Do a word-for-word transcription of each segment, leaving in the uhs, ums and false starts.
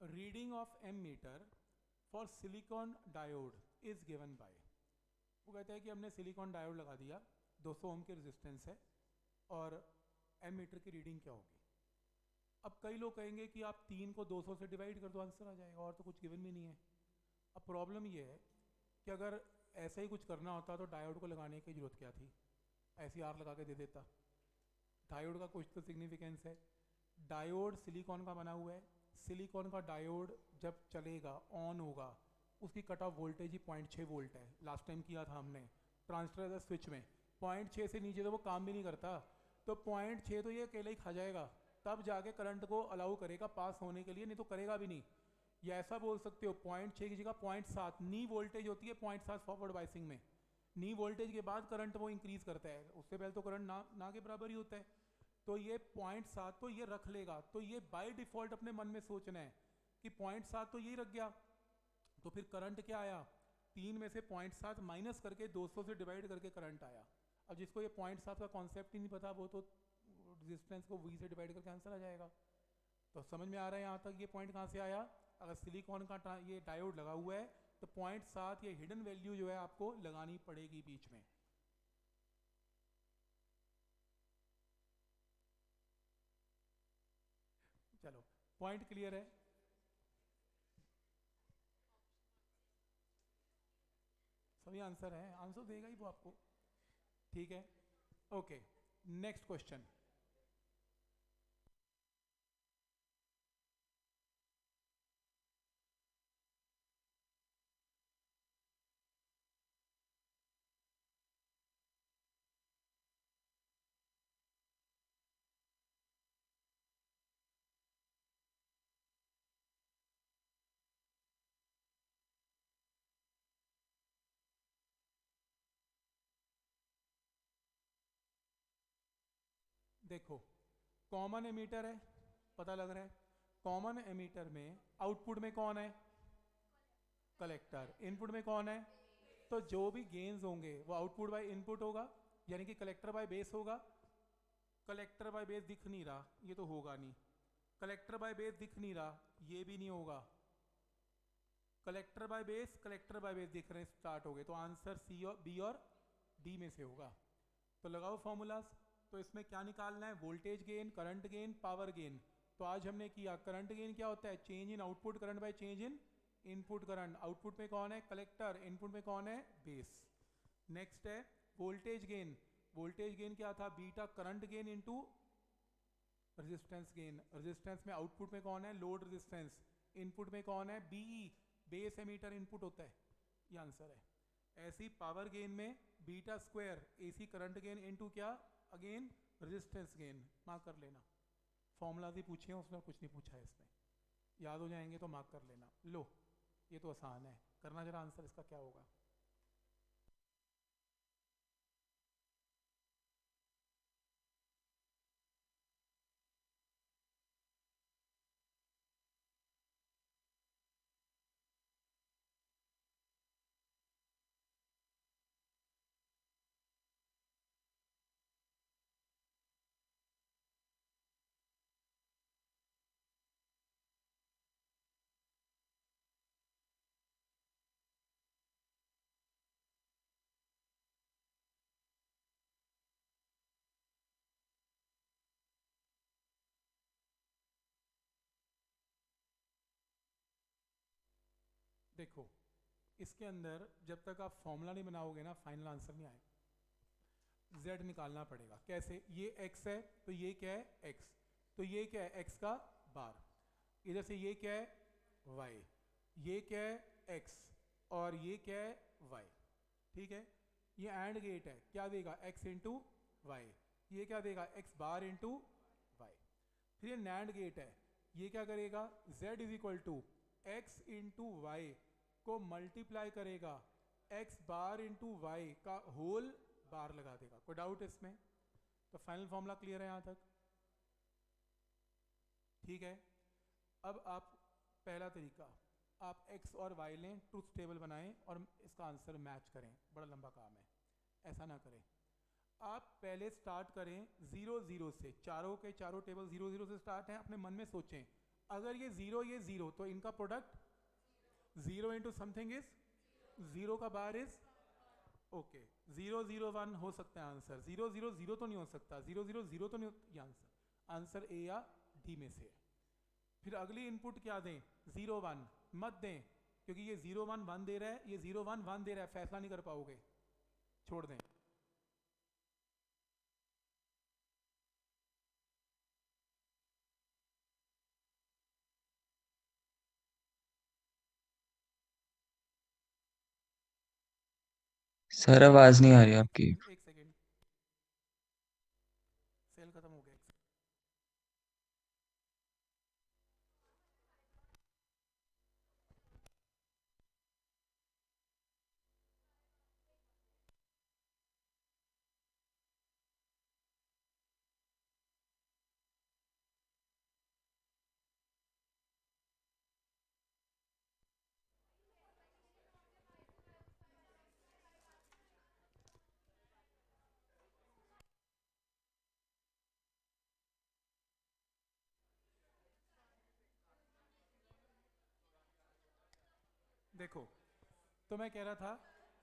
Reading of ammeter for silicon diode is given by, वो कहता है कि हमने सिलिकॉन डायोड लगा दिया, दो सौ ओम की रेजिस्टेंस है और एम मीटर की रीडिंग क्या होगी। अब कई लोग कहेंगे कि आप तीन को दो सौ से डिवाइड कर दो, आंसर आ जाएगा, और तो कुछ गिवन भी नहीं है। अब प्रॉब्लम ये है कि अगर ऐसा ही कुछ करना होता तो डायोड को लगाने की जरूरत क्या थी, ऐसी आर लगा के दे देता। डायोड का कुछ तो सिग्निफिकेंस है। डायोड सिलिकॉन का बना हुआ है, सिलिकॉन का डायोड जब चलेगा ऑन होगा उसकी कट ऑफ वोल्टेज ही पॉइंट छः वोल्ट है। लास्ट टाइम किया था हमने ट्रांजिस्टर स्विच में, पॉइंट छः से नीचे तो वो काम भी नहीं करता, तो पॉइंट छः तो ये अकेले ही खा जाएगा, तब जाके करंट को अलाउ करेगा पास होने के लिए, नहीं तो करेगा भी नहीं। या ऐसा बोल सकते हो पॉइंट छः की जगह पॉइंट सात नी वोल्टेज होती है, पॉइंट सात फॉरवर्ड बाइसिंग में, नी वोल्टेज के बाद करंट वो इंक्रीज करता है, उससे पहले तो करंट ना ना के बराबर ही होता है। तो ये पॉइंट सात तो ये रख लेगा, तो ये बाय डिफॉल्ट अपने मन में सोचना है कि पॉइंट सात तो यही रख गया, तो फिर करंट क्या आया, तीन में से पॉइंट सात माइनस करके दो सौ से डिवाइड करके करंट आया। अब जिसको ये पॉइंट सात का कॉन्सेप्ट ही नहीं पता वो तो रेजिस्टेंस को वी से डिवाइड करके आंसर आ जाएगा। तो समझ में आ रहा है यहाँ तक ये पॉइंट कहाँ से आया। अगर सिलिकॉन का ये डायोड लगा हुआ है तो पॉइंट सात ये हिडन वैल्यू जो है आपको लगानी पड़ेगी बीच में। चलो पॉइंट क्लियर है। सभी आंसर है, आंसर देगा ही वो आपको, ठीक है। Okay, next question. देखो कॉमन एमीटर है, पता लग रहा है, कॉमन एमीटर में आउटपुट में कौन है, कलेक्टर, इनपुट में कौन है, तो जो भी गेन्स होंगे वो आउटपुट बाय इनपुट होगा, यानी कि कलेक्टर बाय बेस होगा। कलेक्टर बाय बेस दिख नहीं रहा, ये तो होगा नहीं, कलेक्टर बाय बेस दिख नहीं रहा, ये भी नहीं होगा, collector by base collector by base दिख रहे हैं, स्टार्ट हो गए, तो आंसर सी और बी और डी में से होगा। तो लगाओ फॉर्मूलाज। तो इसमें क्या निकालना है, voltage gain, current gain, power gain. तो आज हमने किया करंट गेन क्या होता है, change in output current by change in input current. Output में कौन है, कलेक्टर, इनपुट में कौन है, बेस। नेक्स्ट है वोल्टेज गेन। वोल्टेज गेन क्या था, beta current gain into resistance gain. Resistance में आउटपुट में कौन है, लोड रेजिस्टेंस, इनपुट में कौन है, बीई, बेस एमीटर इनपुट होता है, ये आंसर है। ऐसी पावर गेन में beta square AC current gain into क्या, अगेन रेजिस्टेंस गेन। मार्क कर लेना, फॉर्मूलाज ही पूछे हैं उसमें, कुछ नहीं पूछा है इसमें, याद हो जाएंगे तो मार्क कर लेना। लो ये तो आसान है, करना जरा आंसर इसका क्या होगा। देखो इसके अंदर जब तक आप फॉर्मूला नहीं बनाओगे ना फाइनल आंसर नहीं आएगा। z निकालना पड़ेगा, कैसे, ये x है तो ये क्या है x, तो ये क्या है x का बार, इधर से ये क्या है y, ये क्या है x और ये क्या है y, ठीक है। ये एंड गेट है, क्या देगा x इंटू वाई, ये क्या देगा x बार इंटू वाई। फिर ये नैंड गेट है, ये क्या करेगा z is equal to x into y को मल्टीप्लाई करेगा x बार इंटू वाई का होल बार लगा देगा। कोई डाउट इसमें, तो फाइनल फॉर्मूला क्लियर है यहां तक, ठीक है। अब आप पहला तरीका, आप x और y लें, ट्रूथ टेबल बनाएं और इसका आंसर मैच करें, बड़ा लंबा काम है, ऐसा ना करें। आप पहले स्टार्ट करें जीरो जीरो से, चारों के चारों टेबल जीरो जीरो से स्टार्ट हैं, अपने मन में सोचें अगर ये जीरो ये जीरो तो इनका product zero into something is zero का bar is okay zero zero one हो सकता है आंसर, जीरो जीरो जीरो तो नहीं हो सकता, जीरो जीरो जीरो तो नहीं हो, ये आंसर आंसर ए या डी में से है। फिर अगली इनपुट क्या दें, जीरो वन मत दें क्योंकि ये जीरो वन वन दे रहा है, ये जीरो वन वन दे रहा है, फैसला नहीं कर पाओगे, छोड़ दें। सर आवाज नहीं आ रही आपकी। एक सेकेंड, सेल खत्म हो गया। देखो तो मैं कह रहा था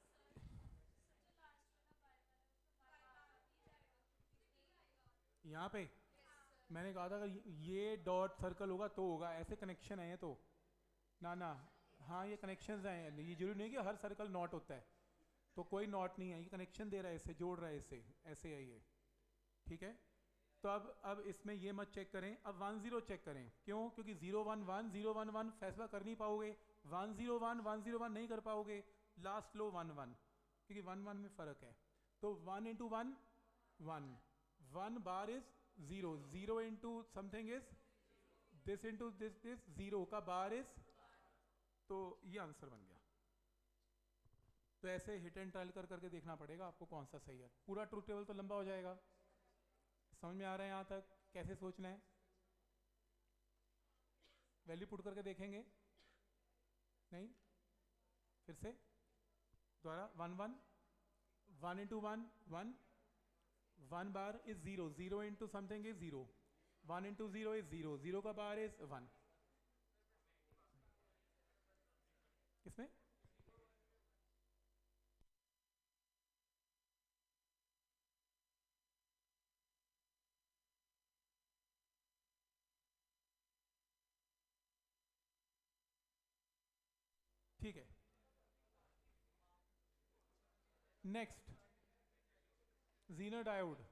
यहाँ पे मैंने कहा था अगर ये डॉट सर्कल होगा तो होगा, ऐसे कनेक्शन है ये तो ना ना। हाँ ये कनेक्शन हैं, ये जरूरी नहीं कि हर सर्कल नॉट होता है, तो कोई नॉट नहीं है, ये कनेक्शन दे रहा है, इससे जोड़ रहा है, इससे ऐसे है ये, ठीक है। तो अब अब इसमें ये मत चेक करें, अब वन जीरो चेक करें, क्यों, क्योंकि zero one one zero one one फैसला कर नहीं पाओगे, one zero one one zero one नहीं कर पाओगे, लास्ट लो वन वन, क्योंकि वन वन में फ़र्क है। तो one into one one, one bar is zero, zero into something is this into this this zero का बार इज, तो ये आंसर बन गया। तो ऐसे हिट एंड ट्रायल कर करके देखना पड़ेगा आपको कौन सा सही है। पूरा ट्रूथ टेबल तो लंबा हो जाएगा, समझ में आ रहा है यहाँ तक कैसे सोचना है। वैल्यू पुट करके देखेंगे, नहीं फिर से दोबारा, one one one into one one, one bar is zero, zero into something is zero, one into zero is zero, zero का बार इज वन, किसमें ठीक है। नेक्स्ट जीनर डायोड,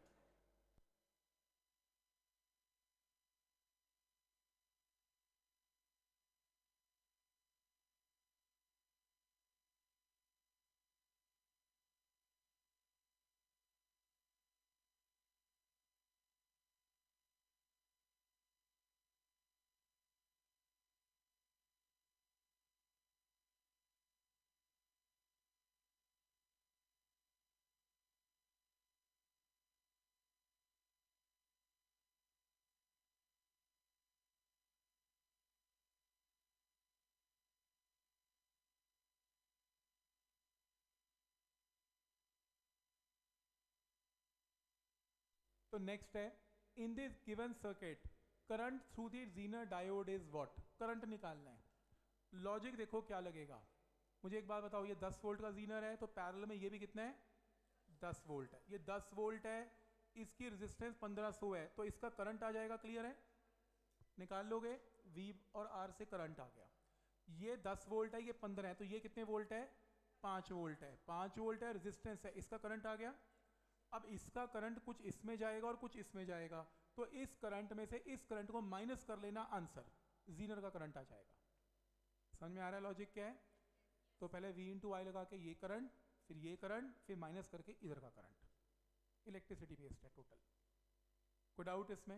तो नेक्स्ट है in this given circuit current through the zener diode is what, current निकालना है। Logic देखो क्या लगेगा, मुझे एक बात बताओ, ये दस वोल्ट का जीनर है तो पैरेलल में ये भी कितना है, दस वोल्ट है, ये दस वोल्ट है, इसकी रेजिस्टेंस पंद्रह सौ है, तो इसका करंट आ जाएगा, क्लियर है, निकाल लोगे, V और R से करंट आ गया। ये दस वोल्ट है, ये पंद्रह है, तो ये कितने वोल्ट है, पाँच वोल्ट है, पाँच वोल्ट है, रेजिस्टेंस है, इसका करंट आ गया। अब इसका करंट कुछ इसमें जाएगा और कुछ इसमें जाएगा, तो इस करंट में से इस करंट को माइनस कर लेना, आंसर जीनर का करंट आ जाएगा। समझ में आ रहा है लॉजिक क्या है। तो पहले V इंटू आई लगा के ये करंट, फिर ये करंट, फिर माइनस करके इधर का करंट, इलेक्ट्रिसिटी बेस्ड है टोटल। कोई डाउट इसमें,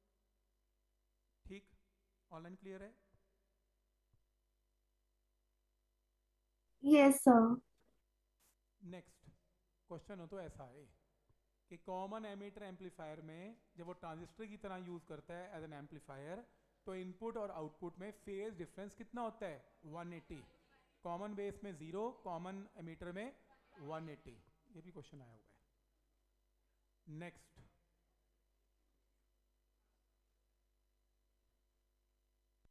ठीक, ऑनलाइन क्लियर है। Yes sir. नेक्स्ट क्वेश्चन हो तो ऐसा है कि कॉमन एमीटर एम्पलीफायर में जब वो ट्रांजिस्टर की तरह यूज करता है एज एन एम्पलीफायर, तो इनपुट और आउटपुट में फेज डिफरेंस कितना होता है, वन एटी, कॉमन बेस में जीरो, कॉमन एमीटर में वन एटी। ये भी क्वेश्चन आया हुआ है। Next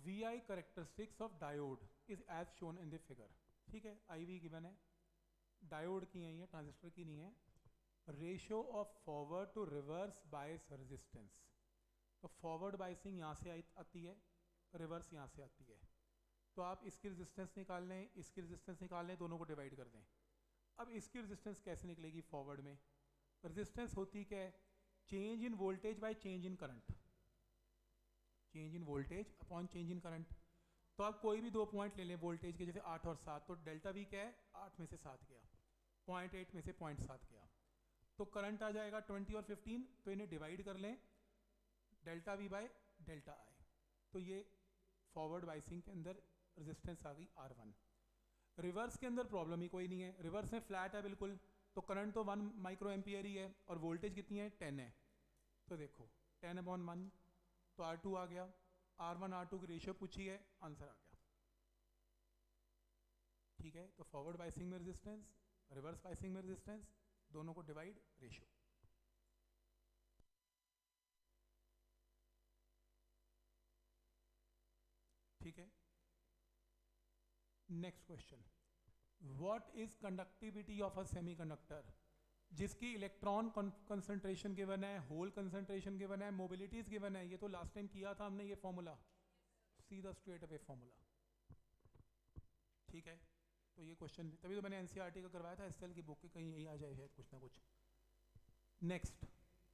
V I characteristics of diode is as shown in the figure. ठीक है, आई वी गिवन है, डायोड की है ये, ट्रांजिस्टर की नहीं है। Ratio of forward to reverse bias resistance, तो फॉरवर्ड बायसिंग यहाँ से आती है, रिवर्स यहाँ से आती है। तो आप इसकी रेजिस्टेंस निकाल लें, इसकी रेजिस्टेंस निकाल लें, दोनों को डिवाइड कर दें। अब इसकी रेजिस्टेंस कैसे निकलेगी फॉरवर्ड में? रेजिस्टेंस होती क्या है? Change in voltage by change in current, change in voltage upon change in current. तो आप कोई भी दो पॉइंट ले लें वोल्टेज के, जैसे आठ और सात, तो डेल्टा वी क्या है? आठ में से सात गया, पॉइंट एट में से पॉइंट सात गया, तो करंट आ जाएगा ट्वेंटी और फिफ्टीन। तो इन्हें डिवाइड कर लें, delta V by delta I, तो ये फॉरवर्ड बाइसिंग के अंदर रेजिस्टेंस आ गई आर वन। रिवर्स के अंदर प्रॉब्लम ही कोई नहीं है, रिवर्स में फ्लैट है बिल्कुल, तो करंट तो वन माइक्रो एम्पियर ही है और वोल्टेज कितनी है? टेन है। तो देखो टेन अपॉन वन, तो आर टू आ गया, आर वन आर टू की रेशियो पूछी है, आंसर आ गया। ठीक है, तो फॉरवर्ड बाइसिंग में रेजिस्टेंस, रिवर्स बाइसिंग में रेजिस्टेंस, दोनों को डिवाइड, रेशियो। ठीक है, next question, what is conductivity of a semiconductor? जिसकी इलेक्ट्रॉन कंसंट्रेशन गिवन है, होल कंसंट्रेशन गिवन है, मोबिलिटीज गिवन है। ये तो लास्ट टाइम किया था हमने ये फॉर्मूला, सीधा स्ट्रेट अवे फॉर्मूला। ठीक है, तो ये क्वेश्चन तभी तो मैंने एनसीईआरटी का करवाया था, एसएल की बुक के कहीं यही आ जाए शायद कुछ ना कुछ। Next,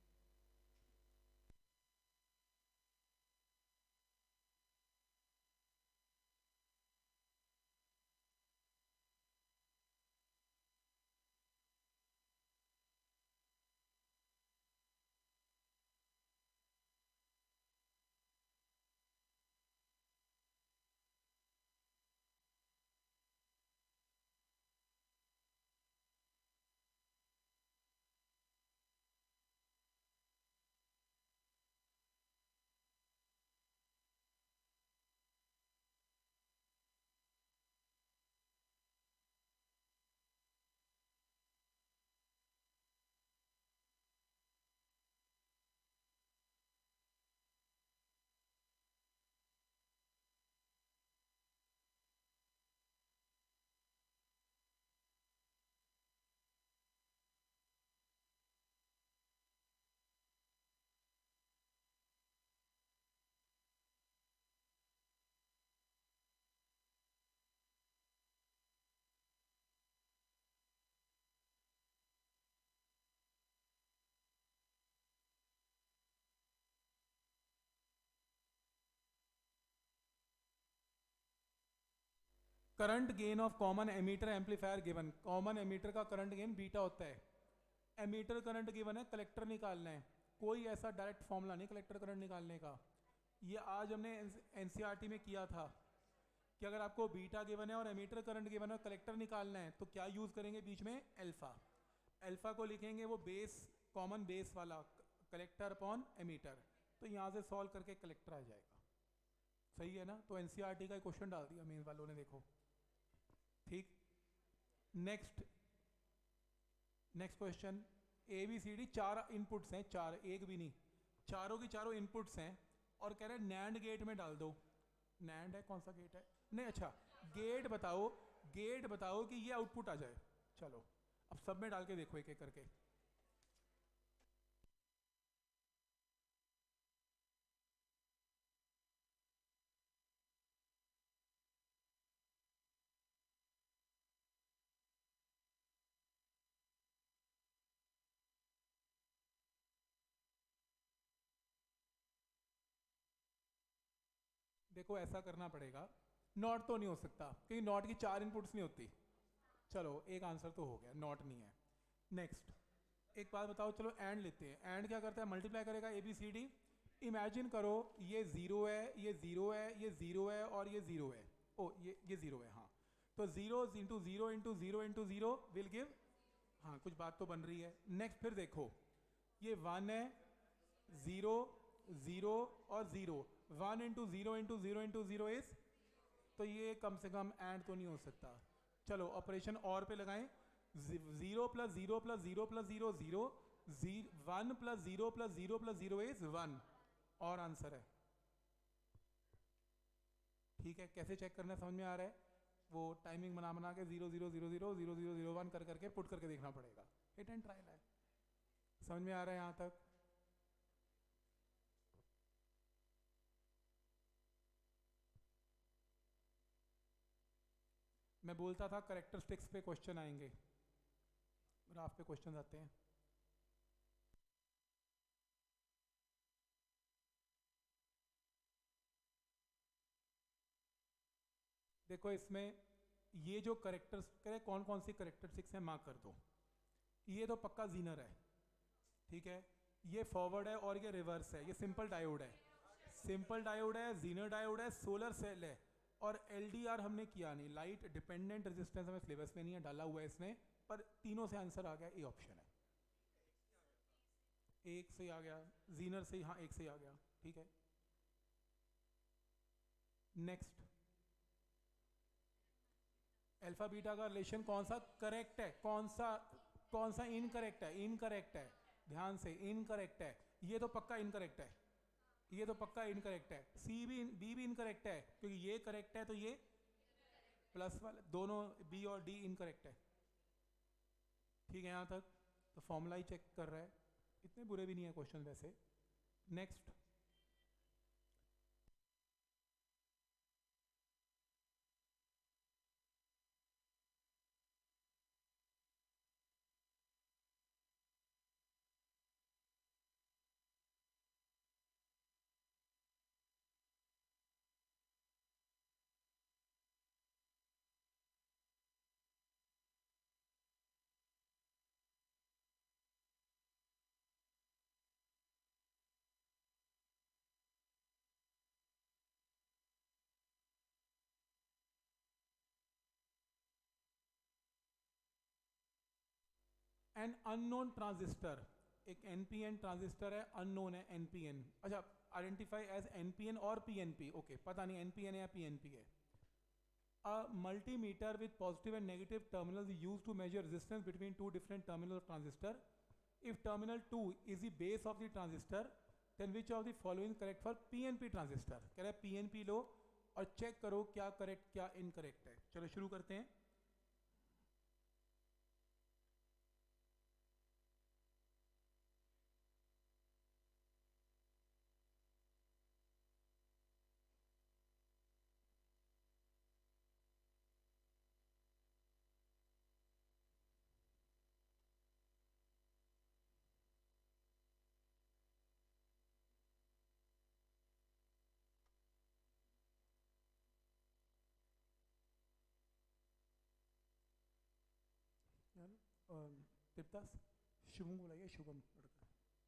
current gain of common emitter amplifier given. Common emitter का करंट गेन बीटा होता है, एमीटर करंट गिवन है, कलेक्टर निकालना है। कोई ऐसा डायरेक्ट फॉर्मूला नहीं कलेक्टर करंट निकालने का। ये आज हमने एनसीईआरटी में किया था कि अगर आपको बीटा गिवन है और एमीटर करंट गिवन है और कलेक्टर निकालना है तो क्या यूज़ करेंगे बीच में? अल्फा। अल्फा को लिखेंगे वो बेस, कॉमन बेस वाला, कलेक्टर अपॉन एमीटर। तो यहाँ से सॉल्व करके कलेक्टर आ जाएगा। सही है ना? तो एनसीईआरटी का क्वेश्चन डाल दिया मेन वालों ने, देखो। ठीक, next next question, A B C D चार इनपुट्स हैं, चार, एक भी नहीं, चारों की चारों इनपुट्स हैं और कह रहे हैं नैंड गेट में डाल दो। नैंड है, कौन सा गेट है? नहीं, अच्छा गेट बताओ, गेट बताओ कि ये आउटपुट आ जाए। चलो अब सब में डाल के देखो एक एक करके। देखो ऐसा करना पड़ेगा, नॉट तो नहीं हो सकता क्योंकि नॉट की चार इनपुट्स नहीं होती। चलो एक आंसर तो हो गया, नॉट नहीं है। नेक्स्ट एक बात बताओ, चलो एंड लेते हैं। एंड क्या करता है? मल्टीप्लाई करेगा A B C D. Imagine करो ये जीरो है, ये जीरो है, ये जीरो है और ये जीरो है। ओ ये ये जीरो है, हाँ। तो zero into zero into zero into zero will give, हाँ कुछ बात तो बन रही है। नेक्स्ट फिर देखो, ये वन है, जीरो, जीरो और zero, one into zero into zero into zero is, तो ये कम से कम एंड तो नहीं हो सकता। चलो ऑपरेशन और पे लगाएं, zero plus zero plus zero plus zero zero, one plus zero plus zero plus zero is one, और आंसर है। ठीक है, कैसे चेक करना है समझ में आ रहा है? वो टाइमिंग बना बना के zero zero zero zero zero zero zero one कर करके पुट करके देखना पड़ेगा। हिट एंड ट्रायल है। समझ में आ रहा है यहाँ तक? मैं बोलता था करेक्टरिस्टिक्स पे क्वेश्चन आएंगे, ग्राफ पे क्वेश्चन आते हैं। देखो इसमें ये जो करेक्टर्स कौन कौन सी करेक्टरिस्टिक्स हैं मार्क कर दो। ये तो पक्का जीनर है, ठीक है। ये फॉरवर्ड है और ये रिवर्स है। ये सिंपल डायोड है, सिंपल डायोड है, जीनर डायोड है, सोलर सेल है। और एलडीआर हमने किया नहीं, लाइट डिपेंडेंट रेजिस्टेंस हमें सिलेबस में नहीं है, डाला हुआ है इसने, पर तीनों से आंसर आ गया, ए ऑप्शन है। एक से आ गया, जीनर से, हाँ एक से आ गया, ठीक है। नेक्स्ट, अल्फा बीटा का रिलेशन कौन सा करेक्ट है, कौन सा कौन सा इनकरेक्ट है? इनकरेक्ट है, ध्यान से, इनकरेक्ट है। ये तो पक्का इनकरेक्ट है, ये तो पक्का इनकरेक्ट है। सी भी, बी भी इनकरेक्ट है, क्योंकि ये करेक्ट है तो ये प्लस वाले दोनों बी और डी इनकरेक्ट है, ठीक है यहाँ तक। तो फॉर्मूला ही चेक कर रहा है, इतने बुरे भी नहीं है क्वेश्चन वैसे। नेक्स्ट, एन अननोन ट्रांजिस्टर, एक एनपीएन ट्रांजिस्टर है, अननोन है एनपीएन। अच्छा, आइडेंटिफाई एज एनपीएन और पीएनपी, ओके, पता नहीं एनपीएन है या पीएनपी है। A multimeter with positive and negative terminals is used to measure resistance between two different terminals of transistor. If terminal two is the base of the transistor, then which of the following correct for P N P transistor? कह रहा है P N P लो और check करो क्या correct क्या incorrect है। चलो शुरू करते हैं। तिप्तास, शुभम को बुलाइए, शुभम लड़का।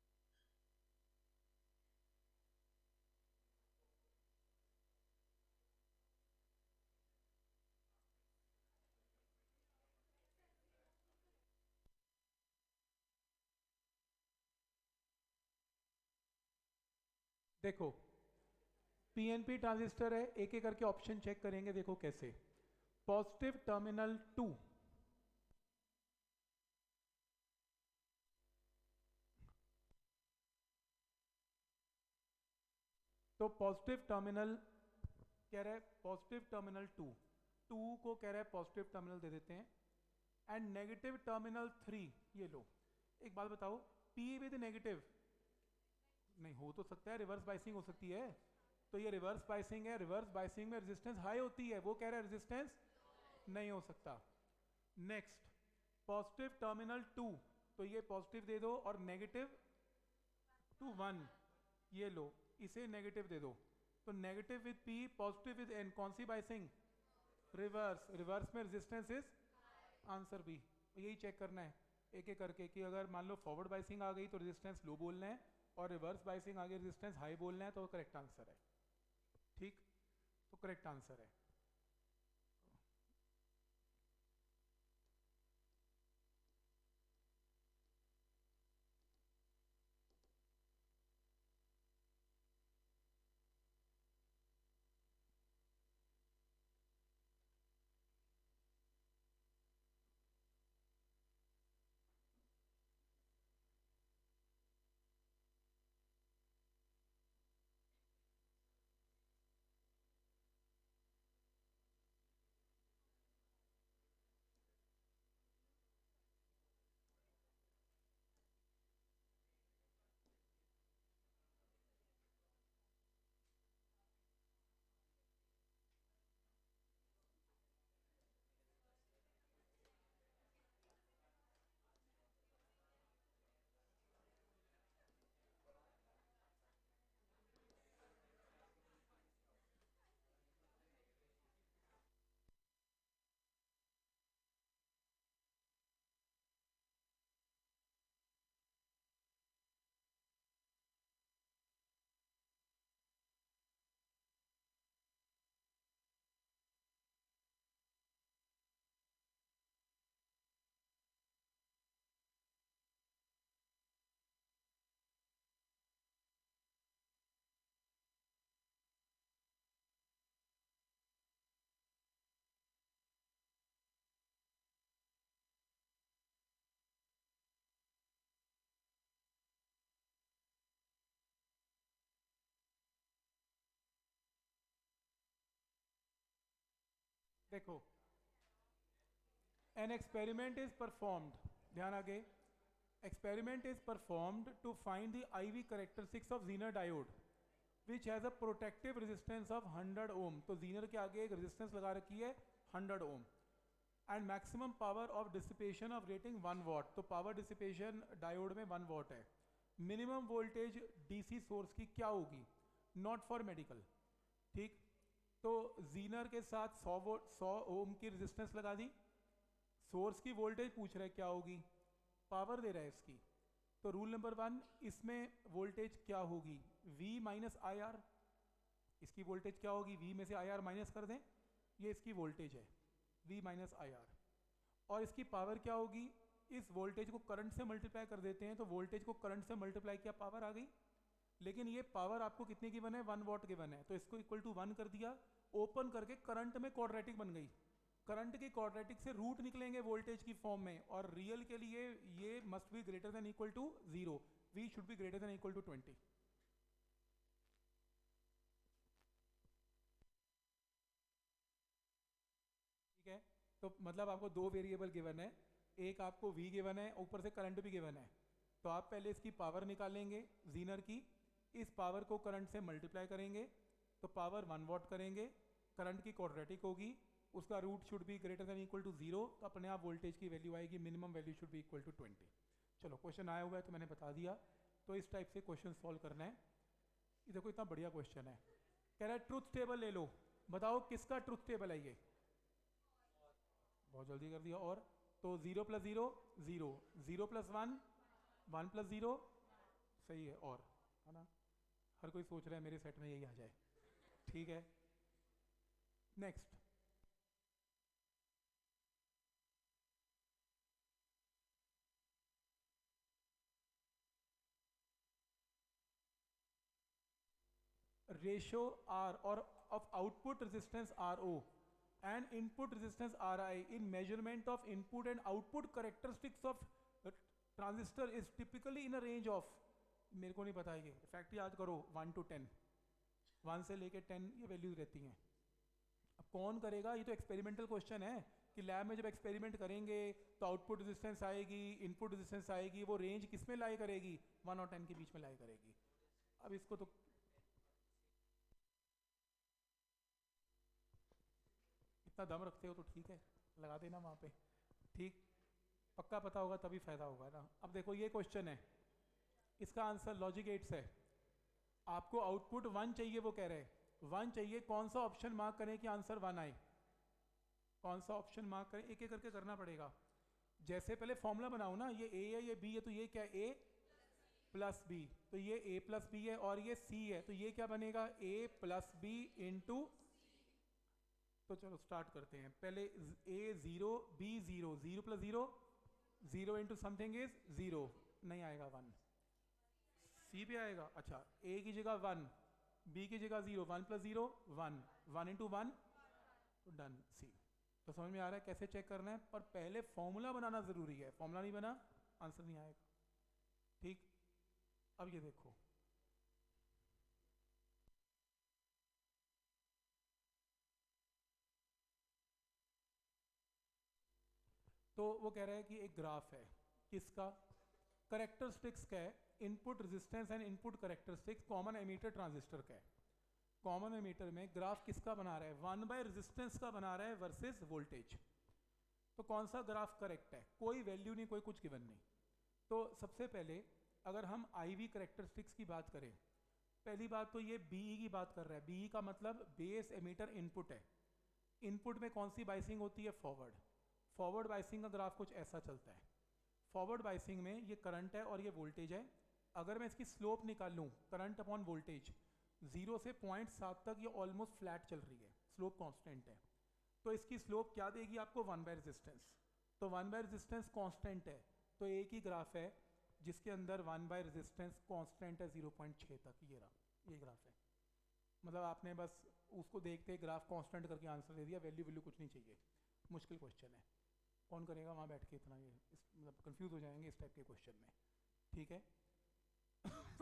देखो पीएनपी ट्रांजिस्टर है, एक एक करके ऑप्शन चेक करेंगे। देखो कैसे, पॉजिटिव टर्मिनल टू, तो पॉजिटिव टर्मिनल कह रहा है, पॉजिटिव टर्मिनल टू, टू को कह रहा है पॉजिटिव टर्मिनल दे देते हैं, एंड नेगेटिव टर्मिनल थ्री। ये लो, एक बात बताओ, पी विद नेगेटिव नहीं हो तो सकता है, रिवर्स बाइसिंग हो सकती है, तो ये रिवर्स बाइसिंग है, रिवर्स बाइसिंग में रेजिस्टेंस हाई होती है, वो कह रहा है रेजिस्टेंस नहीं हो सकता। नेक्स्ट, पॉजिटिव टर्मिनल टू, तो ये पॉजिटिव दे दो और नेगेटिव टू वन, ये लो, इसे नेगेटिव दे दो, तो negative with P, positive with N, कौन सी बाइसिंग? रिवर्स, रिवर्स में रेजिस्टेंस इज आंसर बी। यही चेक करना है एक एक करके कि अगर मान लो फॉरवर्ड बाइसिंग आ गई तो रेजिस्टेंस लो बोलना है, और रिवर्स बाइसिंग आ गई रेजिस्टेंस हाई बोलना है, तो करेक्ट आंसर है। ठीक, तो करेक्ट आंसर है। देखो, एन एक्सपेरिमेंट इज परफॉर्म्ड, ध्यान आगे, experiment is performed to find the I V characteristics of Zener diode which has a protective resistance of one hundred ohm. तो Zener के आगे एक resistance लगा रखी है one hundred ohm and maximum power of dissipation of rating one watt. तो power dissipation diode में one watt है. minimum voltage D C source की क्या होगी? not for medical. ठीक, तो Zener के साथ one hundred volt one hundred ohm की resistance लगा दी, सोर्स की वोल्टेज पूछ रहा है क्या होगी, पावर दे रहा है इसकी. तो रूल नंबर वन, इसमें वोल्टेज क्या होगी, V माइनस आई आर. इसकी वोल्टेज क्या होगी, V में से आई आर माइनस कर दें, ये इसकी वोल्टेज है V माइनस आई आर. और इसकी पावर क्या होगी, इस वोल्टेज को करंट से मल्टीप्लाई कर देते हैं, तो वोल्टेज को करंट से मल्टीप्लाई किया, पावर आ गई. लेकिन ये पावर आपको कितने की गिवन है, वन वॉट गिवन है, तो इसको इक्वल टू वन कर दिया. ओपन करके करंट में क्वाड्रेटिक बन गई. करंट की क्वाड्रेटिक से रूट निकलेंगे वोल्टेज की फॉर्म में, और रियल के लिए ये must be greater than equal to zero. We should be greater than equal to twenty. ठीक है, तो मतलब आपको दो वेरिएबल गिवन है, एक आपको V गिवन है, ऊपर से करंट भी गिवन है. तो आप पहले इसकी पावर निकालेंगे जीनर की, इस पावर को करंट से मल्टीप्लाई करेंगे, तो पावर वन वॉट करेंगे, करंट की क्वाड्रेटिक होगी, उसका root should be greater than equal to zero, तो अपने आप वोल्टेज की वैल्यू आएगी, minimum value should be equal to twenty. चलो, क्वेश्चन आया हुआ है तो मैंने बता दिया. तो इस टाइप से क्वेश्चन सॉल्व करना है. ये देखो, इतना बढ़िया क्वेश्चन है. कह रहा है ट्रुथ टेबल ले लो, बताओ किसका ट्रुथ टेबल है ये. बहुत जल्दी कर दिया. और तो zero plus zero zero, zero plus one one plus zero, सही है. और है ना, हर कोई सोच रहा है मेरे सेट में यही आ जाए. ठीक है, next. ratio R or of output resistance R O and input resistance R I in measurement of input and output characteristics of transistor is typically in a range of, मेरे को नहीं पता ये फैक्ट याद करो, वन टू टेन, वन से लेके ten ये वैल्यूज रहती हैं. अब कौन करेगा, ये तो एक्सपेरिमेंटल क्वेश्चन है कि लैब में जब एक्सपेरिमेंट करेंगे तो आउटपुट रेजिस्टेंस आएगी, इनपुट रेजिस्टेंस आएगी, वो रेंज किस में लाई करेगी, वन और टेन के बीच में लाई करेगी. अब इसको तो इतना दम रखते हो तो ठीक है, लगा देना वहाँ पे. ठीक, पक्का पता होगा तभी फायदा होगा ना. अब देखो ये क्वेश्चन है, इसका आंसर लॉजिक एट्स है. आपको आउटपुट वन चाहिए, वो कह रहे हैं वन चाहिए. कौन सा ऑप्शन मार्क करें कि आंसर वन आए, कौन सा ऑप्शन मार्क करें, एक एक करके करना पड़ेगा. जैसे पहले फॉर्मूला बनाओ ना, ये ए है ये बी है, तो ये क्या ए प्लस बी, तो ये ए प्लस बी है, और ये सी है, तो ये क्या बनेगा, ए प्लस बी इंटू. तो चलो स्टार्ट करते हैं. पहले A zero B zero, zero plus zero zero into something is zero, नहीं आएगा वन. सी पे आएगा, अच्छा ए की जगह वन, बी की जगह zero, one plus zero one, one into one, तो डन. सी. तो समझ में आ रहा है कैसे चेक करना है, पर पहले फॉर्मूला बनाना जरूरी है. फॉर्मूला नहीं बना आंसर नहीं आएगा. ठीक, अब ये देखो, तो वो कह रहा है कि एक ग्राफ है, किसका, करेक्टरिस्टिक्स का है, input resistance and input characteristics common emitter transistor का है. कॉमन एमीटर में ग्राफ किसका बना रहा है, वन बाय रेजिस्टेंस का बना रहा है वर्सेस वोल्टेज. तो कौन सा ग्राफ करेक्ट है, कोई वैल्यू नहीं, कोई कुछ गिवन नहीं. तो सबसे पहले अगर हम आई वी करेक्टरिस्टिक्स की बात करें, पहली बात तो ये बीई की बात कर रहा है. बीई का मतलब बेस एमीटर इनपुट है. इनपुट में कौन सी बाइसिंग होती है, फॉरवर्ड. फॉरवर्ड बाइसिंग का ग्राफ कुछ ऐसा चलता है. फॉरवर्ड बाइसिंग में ये करंट है और ये वोल्टेज है. अगर मैं इसकी स्लोप निकाल लूँ, करंट अपॉन वोल्टेज, जीरो से पॉइंट सात तक ये ऑलमोस्ट फ्लैट चल रही है, स्लोप कांस्टेंट है. तो इसकी स्लोप क्या देगी आपको, वन बाय रेजिस्टेंस. तो वन बाय रेजिस्टेंस कांस्टेंट है, तो एक ही ग्राफ है जिसके अंदर वन बाय रेजिस्टेंस कांस्टेंट है जीरो पॉइंट छः तक. ये रहा, ये ग्राफ है. मतलब आपने बस उसको देखते ग्राफ कांस्टेंट करके आंसर दे दिया, वैल्यू वैल्यू कुछ नहीं चाहिए. मुश्किल क्वेश्चन है, कौन करेगा वहाँ बैठ के इतना, ये इस मतलब कंफ्यूज हो जाएंगे इस टाइप के क्वेश्चन में. ठीक है.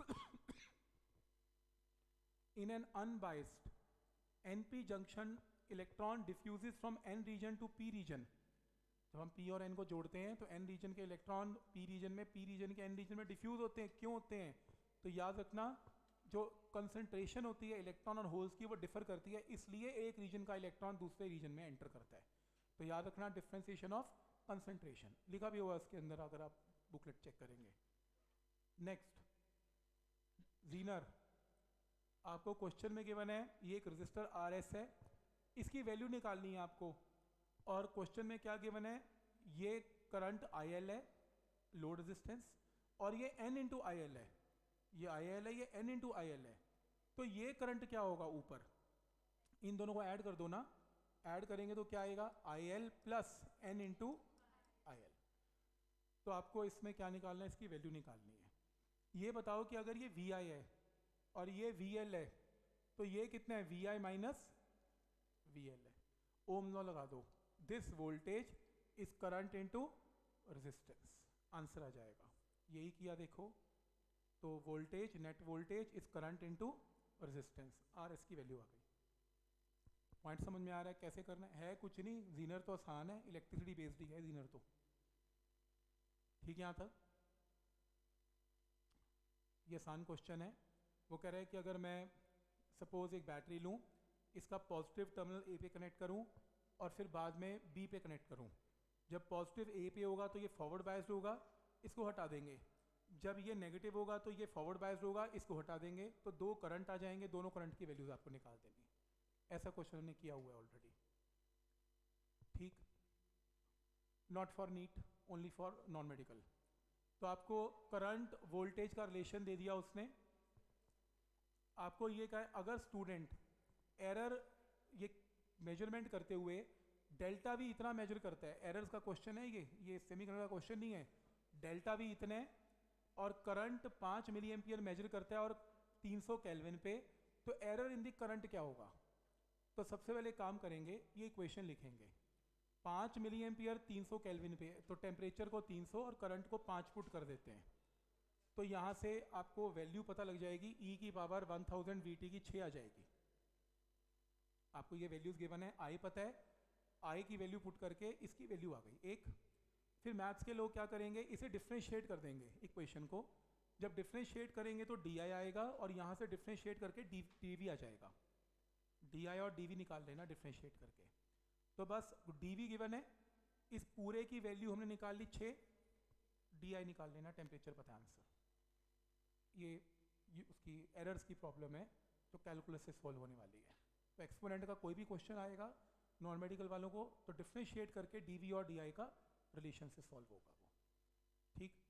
In an unbiased N P junction electron diffuses from N region to P region, जब हम पी और एन को जोड़ते हैं तो एन रीजन के इलेक्ट्रॉन पी रीजन में, पी रीजन के एन रीजन में डिफ्यूज होते हैं। क्यों होते हैं? तो याद रखना जो कंसंट्रेशन होती है इलेक्ट्रॉन और होल्स की वो डिफर करती है, इसलिए एक रीजन का इलेक्ट्रॉन दूसरे रीजन में एंटर करता है। तो याद रखना डिफ्रेंसिएशन ऑफ कंसंट्रेशन लिखा भी हुआ इसके अंदर अगर आप बुकलेट चेक करेंगे। नेक्स्ट जीनर, आपको क्वेश्चन में गिवन है ये एक रजिस्टर आर एस है, इसकी वैल्यू निकालनी है आपको। और क्वेश्चन में क्या गिवन है, ये करंट आई एल है लोड रेजिस्टेंस, और ये एन इंटू आई एल है, ये आई एल है, ये एन इंटू आई एल है। तो ये करंट क्या होगा ऊपर, इन दोनों को ऐड कर दो ना, ऐड करेंगे तो क्या आएगा I L plus N into I L. तो आपको इसमें क्या निकालना है, इसकी वैल्यू निकालनी है। ये बताओ कि अगर ये वी आई है और ये वी एल है तो ये कितना है, V I minus V L है। ओम लॉ लगा दो, this voltage is current into resistance, answer आ जाएगा। यही किया देखो, तो voltage net voltage is current into resistance, R S की वैल्यू आ गई। पॉइंट समझ में आ रहा है कैसे करना है? है कुछ नहीं, जीनर तो आसान है, इलेक्ट्रिसिटी बेस्ड ही है जीनर तो। ठीक है यहाँ तक ये आसान क्वेश्चन है। वो कह रहा है कि अगर मैं सपोज एक बैटरी लूँ, इसका पॉजिटिव टर्मिनल ए पे कनेक्ट करूँ और फिर बाद में बी पे कनेक्ट करूँ। जब पॉजिटिव ए पे होगा तो ये फॉरवर्ड बायस्ड होगा, इसको हटा देंगे। जब ये नेगेटिव होगा तो ये फॉरवर्ड बायस्ड होगा, इसको हटा देंगे। तो दो करंट आ जाएंगे, दोनों करंट की वैल्यूज आपको निकाल देनी। ऐसा क्वेश्चन ने किया हुआ है ऑलरेडी। ठीक, not for NEET, only for non medical. तो आपको करंट वोल्टेज का रिलेशन दे दिया उसने। आपको ये कहा अगर स्टूडेंट एरर ये मेजरमेंट करते हुए डेल्टा भी इतना मेजर करता है, एरर्स का क्वेश्चन है ये ये सेमीकंडक्टर का क्वेश्चन नहीं है, डेल्टा भी इतने और करंट पाँच मिली एम्पियर मेजर करता है और तीन सौ केल्विन पे, तो एरर इन दी करंट क्या होगा? तो सबसे पहले काम करेंगे, ये इक्वेशन लिखेंगे। पाँच मिली एम्पियर तीन सौ केल्विन पे, तो टेम्परेचर को तीन सौ और करंट को पाँच पुट कर देते हैं। तो यहाँ से आपको वैल्यू पता लग जाएगी, ई की power one thousand V T की छः आ जाएगी। आपको ये वैल्यूज गिवन है, आई पता है, आई की वैल्यू पुट करके इसकी वैल्यू आ गई एक। फिर मैथ्स के लोग क्या करेंगे, इसे डिफ्रेंशिएट कर देंगे इक्वेशन को। जब डिफ्रेंशिएट करेंगे तो डी आई आएगा और यहाँ से डिफ्रेंशिएट करके डी डी वी आ जाएगा। डी आई और डी वी निकाल लेना डिफ्रेंशिएट करके। तो बस डी वी गिवन है, इस पूरे की वैल्यू हमने निकाल ली छः, डी आई निकाल लेना, टेम्परेचर पता है आंसर। ये, ये उसकी एरर्स की प्रॉब्लम है तो कैलकुलस से सॉल्व होने वाली है। तो एक्सपोनेंट का कोई भी क्वेश्चन आएगा नॉन मेडिकल वालों को तो डिफ्रेंशिएट करके डी वी और डी आई का रिलेशन से सॉल्व होगा वो। ठीक,